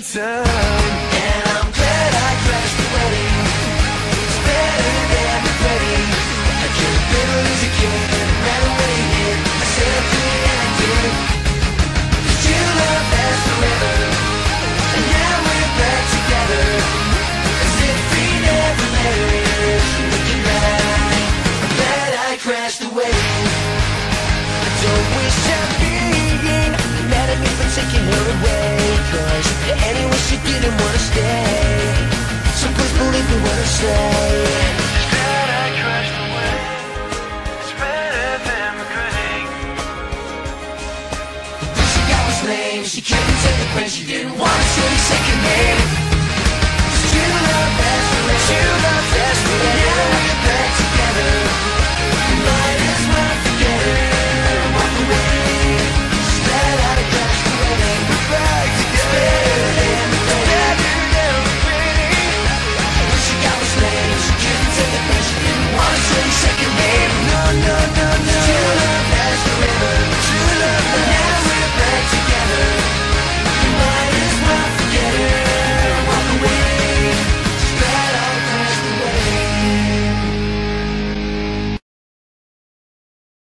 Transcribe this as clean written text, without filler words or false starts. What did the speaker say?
time. And I'm glad I crashed the wedding. It's better than regretting. I could have been a loser kid, ran away here. I said I could and I did. 'Cause true love lasts forever, and now we're back together, as if we never met. Looking back, I'm glad I crashed the wedding. I don't wish I'm being mad at me for taking her away, 'cause anyway she didn't wanna stay. So please believe me when I say it's glad I crashed the wedding. It's better than regretting. She got was lame, she couldn't take the pain. She didn't want to show me second name. True love lasts forever. True love lasts forever. Now we're back together.